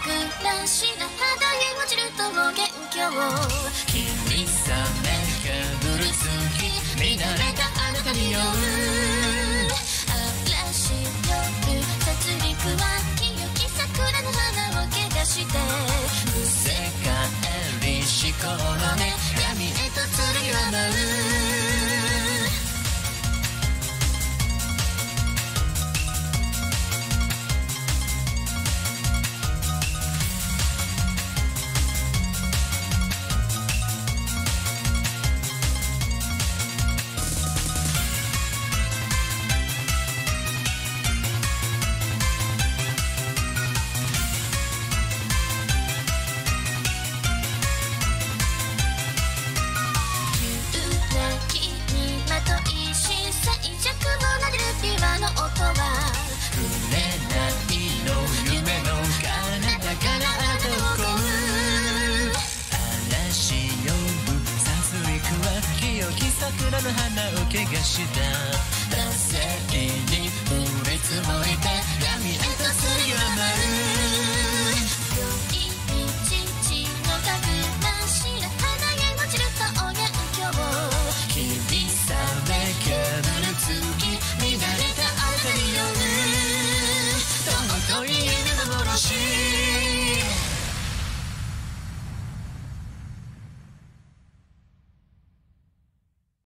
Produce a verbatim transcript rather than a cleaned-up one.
らしな肌に落ちると元凶霧雨かぶる月見慣れたあなたに酔う嵐夜殺戮は清き桜の花を汚してむせ返りしこのね闇へと剣は舞う桜の花を怪我した惰性に降り積もいて闇へと次は舞う酔いに父のたくましな花へ落ちるとお元凶霧雨けぶる月見慣れたあなたに酔う尊い夢幻